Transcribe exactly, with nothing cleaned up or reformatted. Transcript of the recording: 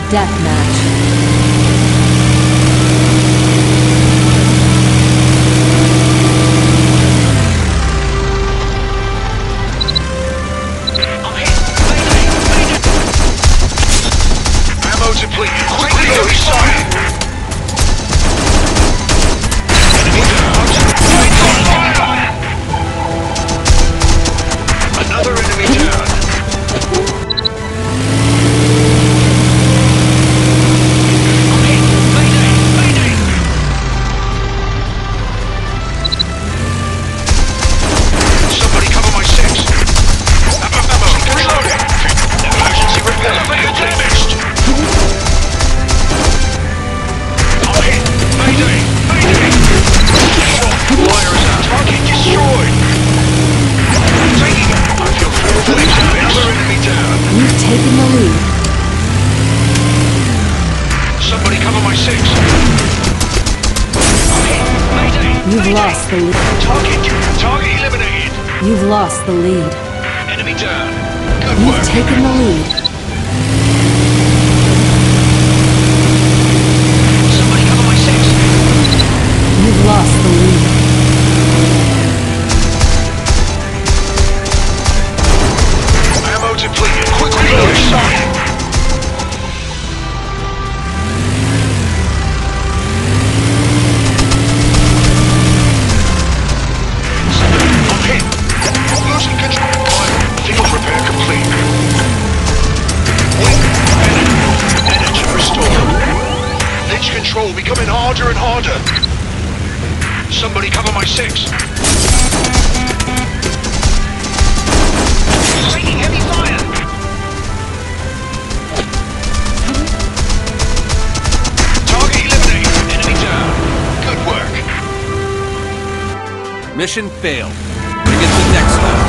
Deathmatch. You've lost the lead. Target, target eliminated. You've lost the lead. Enemy down. Good You've work. taken the lead. Somebody cover my six. You've lost the lead. Ammo depleted. Quick reload. Sorry. Control becoming harder and harder. Somebody cover my six. Taking heavy fire. Target eliminated. Enemy down. Good work. Mission failed. Bring it to the next level.